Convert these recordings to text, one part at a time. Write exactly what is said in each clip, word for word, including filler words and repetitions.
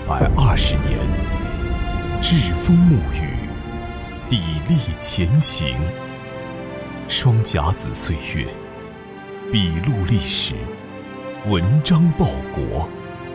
百二十年，栉风沐雨，砥砺前行。双甲子岁月，笔录历史，文章报国。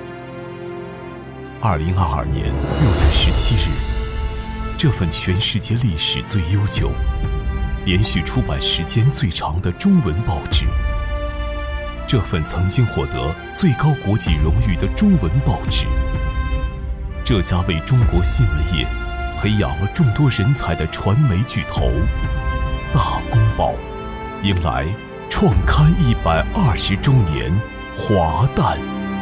二零二二年六月十七日，这份全世界历史最悠久、连续出版时间最长的中文报纸，这份曾经获得最高国际荣誉的中文报纸，这家为中国新闻业培养了众多人才的传媒巨头——大公报，迎来创刊一百二十周年华诞。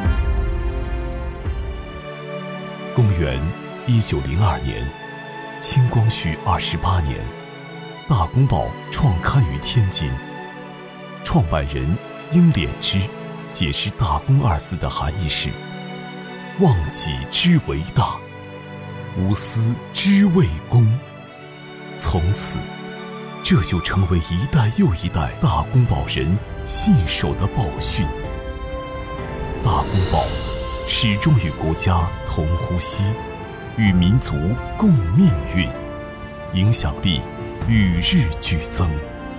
公元一九零二年，清光绪二十八年，大公报创刊于天津。创办人英敛之解释“大公”二字的含义是：忘己之为大，无私之谓公。从此，这就成为一代又一代大公报人信守的报训。大公报始终与国家同呼吸，与民族共命运，影响力与日俱增。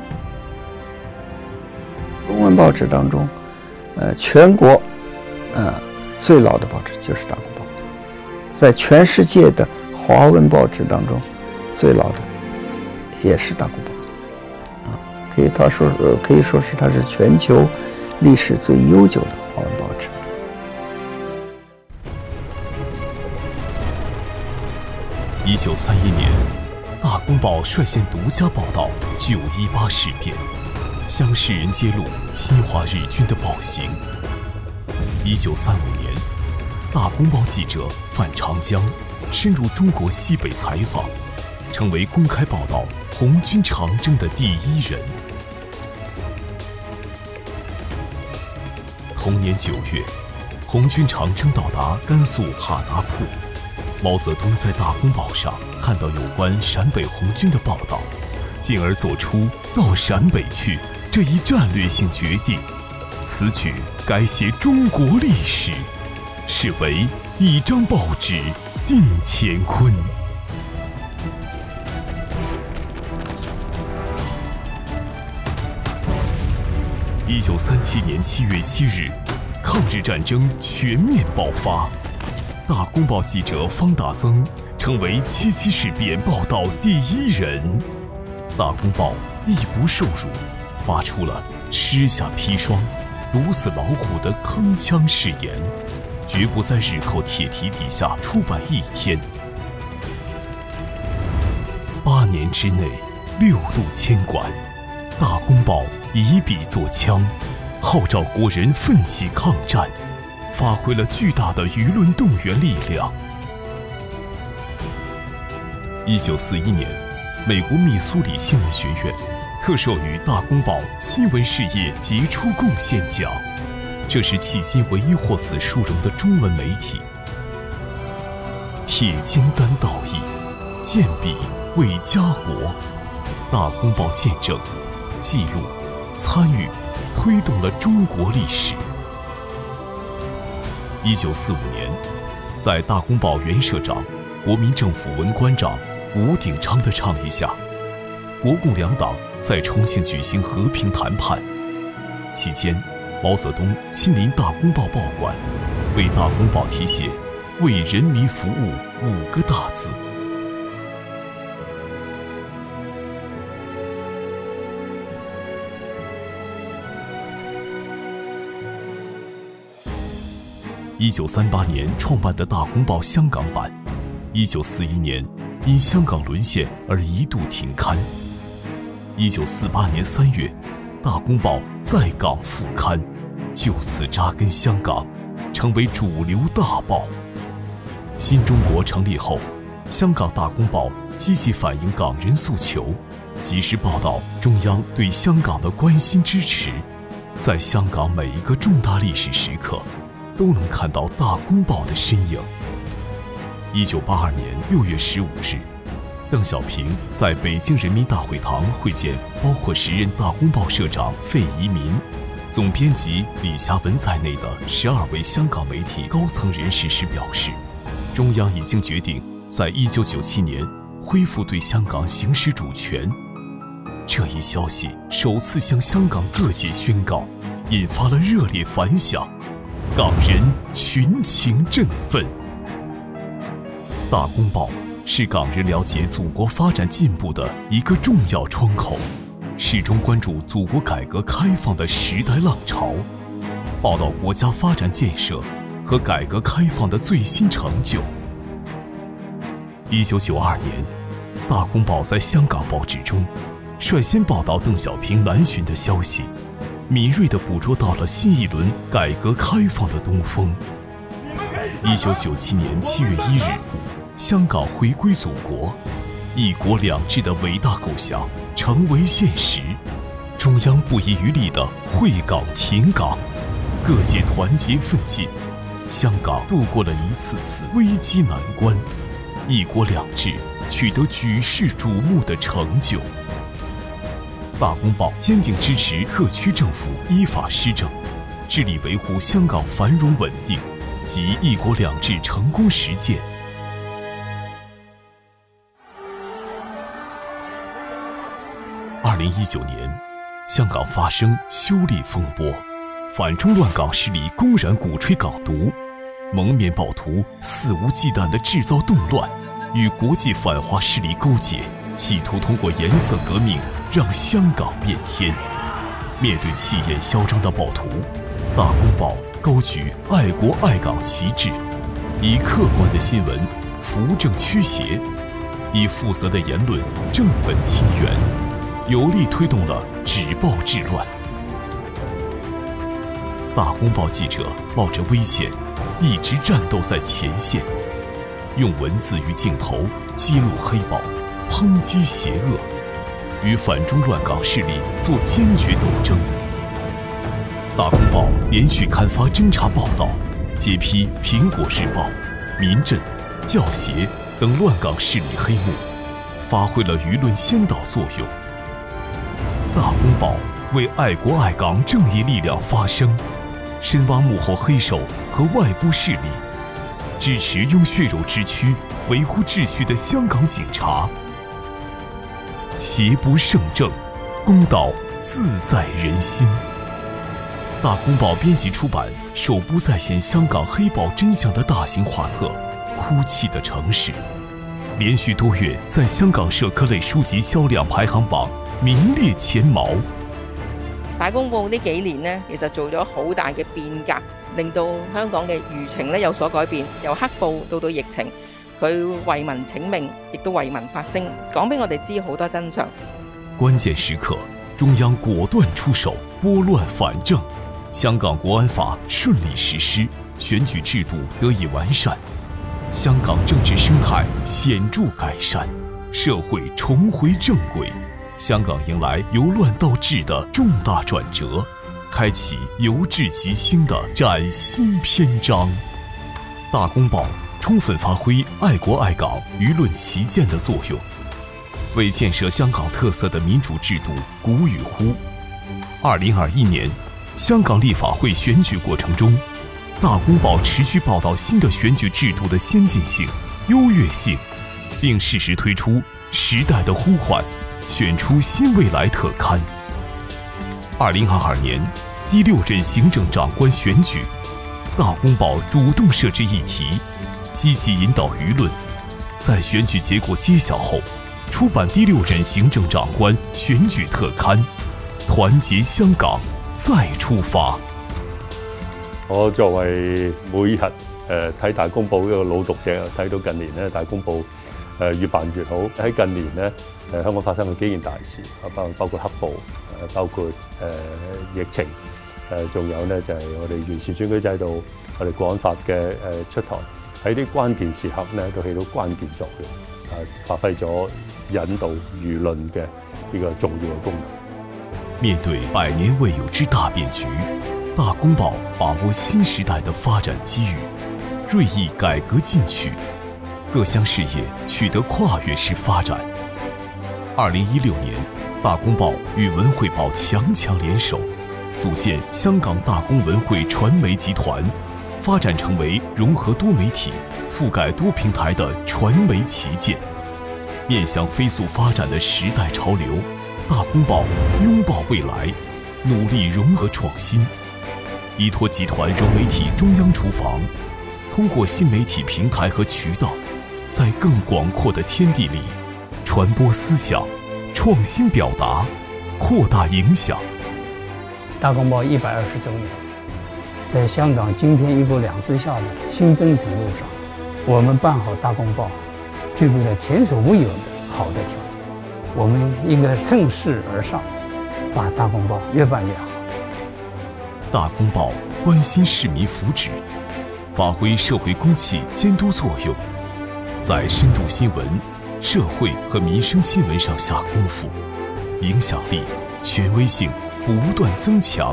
中文报纸当中，呃，全国，呃，最老的报纸就是大公报。在全世界的华文报纸当中，最老的也是大公报。啊，可以他说，呃，可以说是它是全球历史最悠久的华文报纸。 一九三一年，大公报率先独家报道九一八事变，向世人揭露侵华日军的暴行。一九三五年，大公报记者范长江深入中国西北采访，成为公开报道红军长征的第一人。同年九月，红军长征到达甘肃哈达铺。毛泽东在大公报上看到有关陕北红军的报道，进而做出到陕北去这一战略性决定。此举改写中国历史，是为一张报纸定乾坤。一九三七年七月七日，抗日战争全面爆发。大公报记者方大增成为七七事变报道第一人。大公报义不受辱，发出了吃下砒霜、毒死老虎的铿锵誓言，绝不在日寇铁蹄底下出版一天。八年之内，六度监管，大公报以笔作枪，号召国人奋起抗战，发挥了巨大的舆论动员力量。一九四一年，美国密苏里新闻学院特授予大公报新闻事业杰出贡献奖，这是迄今唯一获此殊荣的中文媒体。铁肩担道义，健笔为家国。大公报见证、记录、参与、推动了中国历史。一九四五年，在大公报原社长、国民政府文官长吴鼎昌的倡议下，国共两党在重庆举行和平谈判。期间，毛泽东亲临大公报报馆，为大公报题写“为人民服务”五个大字。一九三八年创办的大公报香港版，一九四一年因香港沦陷而一度停刊。一九四八年三月，大公报在港复刊，就此扎根香港，成为主流大报。新中国成立后，香港大公报积极反映港人诉求，及时报道中央对香港的关心支持，在香港每一个重大历史时刻都能看到大公报的身影。一九八二年六月十五日，邓小平在北京人民大会堂会见包括时任大公报社长费宜民、总编辑李霞文在内的十二位香港媒体高层人士时表示， 中央已经决定在一九九七年恢复对香港行使主权。这一消息首次向香港各界宣告，引发了热烈反响，港人群情振奋。大公报是港人了解祖国发展进步的一个重要窗口，始终关注祖国改革开放的时代浪潮，报道国家发展建设和改革开放的最新成就。一九九二年，大公报在香港报纸中率先报道邓小平南巡的消息，敏锐地捕捉到了新一轮改革开放的东风。一九九七年七月一日，香港回归祖国，一国两制的伟大构想成为现实。中央不遗余力地惠港挺港，各界团结奋进，香港度过了一次次危机难关，一国两制取得举世瞩目的成就。大公报坚定支持特区政府依法施政，致力维护香港繁荣稳定及一国两制成功实践。二零一九年，香港发生修例风波，反中乱港势力公然鼓吹港独，蒙面暴徒肆无忌惮地制造动乱，与国际反华势力勾结，企图通过颜色革命让香港变天。面对气焰嚣张的暴徒，大公报高举爱国爱港旗帜，以客观的新闻扶正驱邪，以负责的言论正本清源，有力推动了止暴制乱。大公报记者冒着危险，一直战斗在前线，用文字与镜头揭露黑暴，抨击邪恶，与反中乱港势力做坚决斗争。大公报连续刊发侦查报道，揭批《苹果日报》、民阵、教协等乱港势力黑幕，发挥了舆论先导作用。大公报为爱国爱港正义力量发声，深挖幕后黑手和外部势力，支持用血肉之躯维护秩序的香港警察。邪不胜正，公道自在人心。大公报编辑出版首部再现香港黑暴真相的大型画册《哭泣的城市》，连续多月在香港社科类書籍銷量排行榜名列前茅。 大公報呢幾年呢，其實做咗好大嘅變革，令到香港嘅輿情呢有所改變，由黑暴到到疫情，佢為民請命，亦都為民發聲，講俾我哋知好多真相。 關鍵時刻，中央果斷出手，撥亂反正，香港國安法順利實施，選舉制度得以完善，香港政治生態顯著改善，社會重回正軌。香港迎來由亂到治的重大轉折，開啟由治及興的嶄新篇章。大公報充分發揮愛國愛港輿論旗艦的作用，為建設香港特色的民主制度鼓與呼。二零二一年，香港立法會選舉過程中，大公報持續報道新的選舉制度的先進性、優越性，並適時推出時代的呼喚，選出新未來特刊。二零二二年第六任行政長官選舉，大公報主動設置議題，積極引導輿論，在選舉結果揭曉後，出版第六任行政長官選舉特刊，團結香港，再出發。 我作為每日誒睇大公報呢個老讀者，睇到近年咧大公報誒越辦越好。喺近年咧誒香港發生嘅幾件大事，包包括黑暴，誒包括誒、呃、疫情，誒仲有咧就係、是、我哋完善選舉制度，我哋國安法嘅誒出台，喺啲關鍵時刻咧都起到關鍵作用，誒發揮咗引導輿論嘅呢個重要嘅功能。 面對百年未有之大變局，大公報把握新時代的發展機遇，銳意改革進取，各項事業取得跨越式發展。二零一六年，大公報與文匯報強強聯手，組建香港大公文匯傳媒集團，發展成為融合多媒體、 覆盖多平台的传媒旗舰。面向飞速发展的时代潮流，大公报拥抱未来，努力融合创新。依托集团融媒体中央厨房，通过新媒体平台和渠道，在更广阔的天地里传播思想、创新表达、扩大影响。 大公报一百二十周年，在香港今天一国两制下的新征程路上，我们办好大公报，具备了前所未有的好的条件。我们应该趁势而上，把大公报越办越好。 大公报关心市民福祉，发挥社会公器监督作用，在深度新闻、社会和民生新闻上下功夫，影响力、权威性不断增强。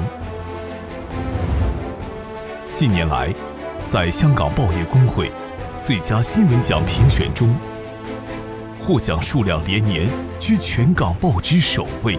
近年来，在香港报业工会最佳新闻奖评选中，获奖数量连年居全港报纸首位。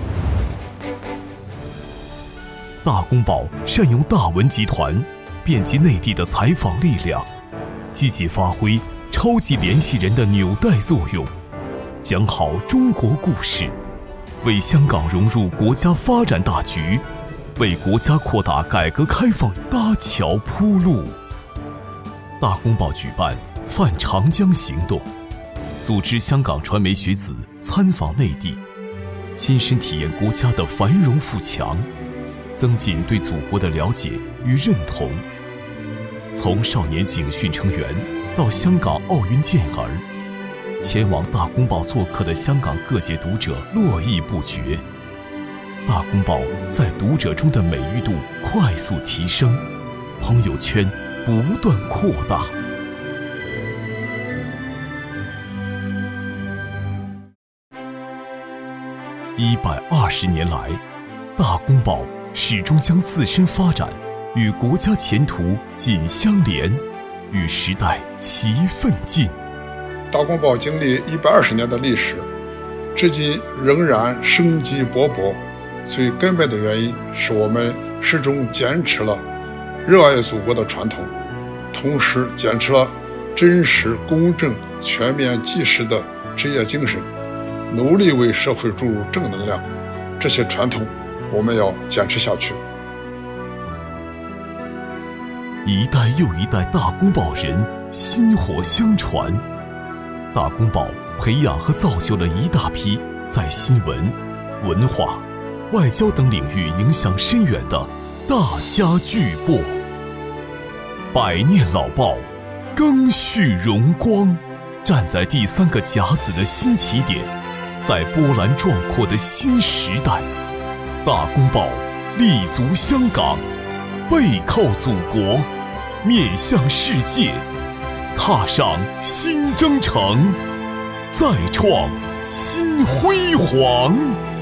大公报善用大文集团遍及内地的采访力量，积极发挥超级联系人的纽带作用，讲好中国故事，为香港融入国家发展大局，为国家扩大改革开放搭桥铺路。大公报举办泛长江行动，组织香港传媒学子参访内地，亲身体验国家的繁荣富强，增进对祖国的了解与认同。从少年警训成员到香港奥运健儿，前往大公报做客的香港各界读者络绎不绝。大公报在读者中的美誉度快速提升，朋友圈不断扩大。一百二十年来，大公报始终将自身发展与国家前途紧相连，与时代齐奋进。 大公报经历一百二十年的历史，至今仍然生机勃勃。最根本的原因是我们始终坚持了热爱祖国的传统，同时坚持了真实、公正、全面、及时的职业精神，努力为社会注入正能量。这些传统我们要坚持下去。 一代又一代大公报人薪火相传，大公报培养和造就了一大批在新闻、文化、外交等领域影响深远的大家巨擘。百年老报更续荣光，站在第三个甲子的新起点，在波澜壮阔的新时代，大公报立足香港，背靠祖国，面向世界，踏上新征程，再创新辉煌。